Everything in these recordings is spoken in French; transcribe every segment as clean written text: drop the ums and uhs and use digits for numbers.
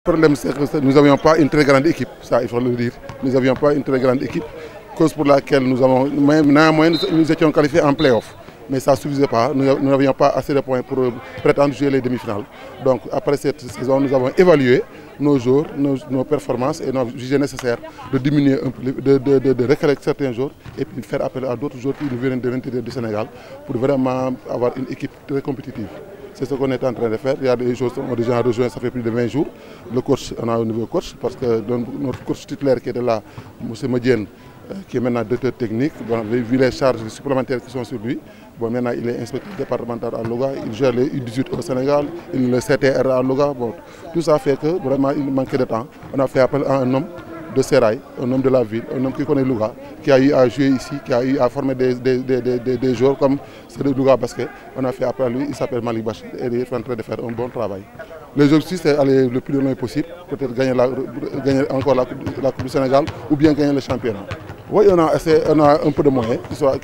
Le problème, c'est que nous n'avions pas une très grande équipe, ça il faut le dire. Nous n'avions pas une très grande équipe, cause pour laquelle néanmoins, nous étions qualifiés en play-off. Mais ça ne suffisait pas, nous n'avions pas assez de points pour prétendre jouer les demi-finales. Donc après cette saison, nous avons évalué nos jours, nos performances et nous avons jugé nécessaire de diminuer un peu, de recaler certains jours et puis faire appel à d'autres joueurs qui nous viennent de l'intérieur du Sénégal pour vraiment avoir une équipe très compétitive. C'est ce qu'on est en train de faire. Il y a des choses qui ont déjà rejoint, ça fait plus de 20 jours. Le coach, on a un nouveau coach parce que notre coach titulaire qui était là, M. Modienne, qui est maintenant directeur technique, bon, vu les charges supplémentaires qui sont sur lui, bon, maintenant il est inspecteur départemental à Louga, il gère les U18 au Sénégal, il le CTR à Louga. Bon, tout ça fait que vraiment il manquait de temps. On a fait appel à un homme de Serail, un homme de la ville, un homme qui connaît Louga, qui a eu à jouer ici, qui a eu à former des joueurs comme ceux de Louga Basket. On a fait appel à lui, il s'appelle Malik Bachir et il est en train de faire un bon travail. L'objectif c'est aller le plus loin possible, peut-être gagner encore la Coupe du Sénégal ou bien gagner le championnat. Oui, on a un peu de moyens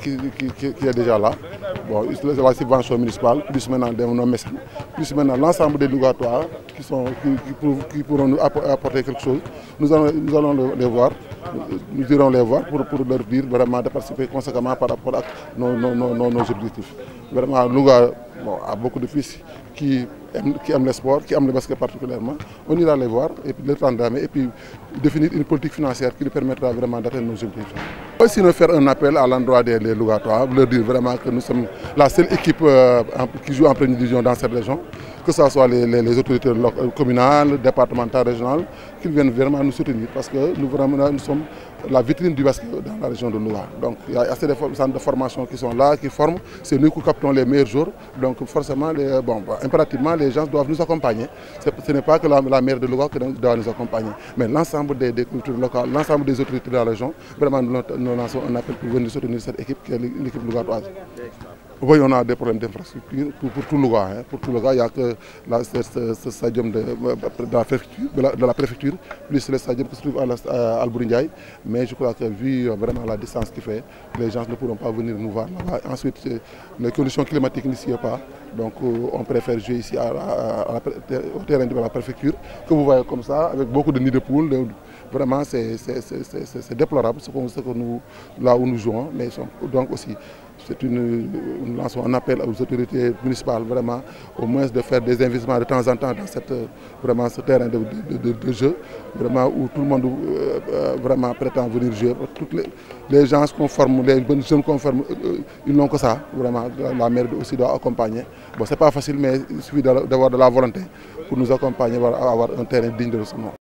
qui est déjà là. Bon, la subvention municipale, plus maintenant nos mécènes, plus maintenant l'ensemble des Lougatois qui pourront nous apporter quelque chose. Nous allons les voir, nous irons les voir pour leur dire vraiment de participer conséquemment par rapport à nos objectifs. Vraiment, Louga a beaucoup de fils qui aiment le sport, qui aiment le basket particulièrement. On ira les voir et puis les prendre et puis définir une politique financière qui nous permettra vraiment d'atteindre nos objectifs. Sinon faire un appel à l'endroit des Lougatois, leur dire vraiment que nous sommes la seule équipe qui joue en première division dans cette région, que ce soit les autorités communales, départementales, régionales, qu'ils viennent vraiment nous soutenir parce que nous sommes la vitrine du basket dans la région de Louga. Donc il y a assez de centres de formation qui sont là, qui forment, c'est nous qui captons les meilleurs jours. Donc forcément, impérativement, les gens doivent nous accompagner. Ce n'est pas que la maire de Louga qui doit nous accompagner, mais l'ensemble des cultures locales, l'ensemble des autorités de la région, vraiment nous lançons un appel pour venir soutenir cette équipe qui est l'équipe lougatoise. Oui, on a des problèmes d'infrastructure pour tout Louga. Pour tout Louga, il n'y a que ce stadium de la préfecture, plus le stadium qui se trouve à Albouri. Mais je crois que vu vraiment la distance qu'il fait, les gens ne pourront pas venir nous voir là-bas. Ensuite, les conditions climatiques n'y sont pas. Donc on préfère jouer ici au terrain de la préfecture, que vous voyez comme ça, avec beaucoup de nids de poules. Vraiment, c'est déplorable là où nous jouons. Mais donc aussi, nous lançons un appel aux autorités municipales, vraiment, au moins de faire des investissements de temps en temps dans ce terrain de jeu, vraiment, où tout le monde vraiment prétend venir jouer. Les gens se conforment, les jeunes conforment, ils n'ont que ça. Vraiment, la maire aussi doit accompagner. Bon, ce n'est pas facile, mais il suffit d'avoir de la volonté pour nous accompagner, avoir un terrain digne de ce nom.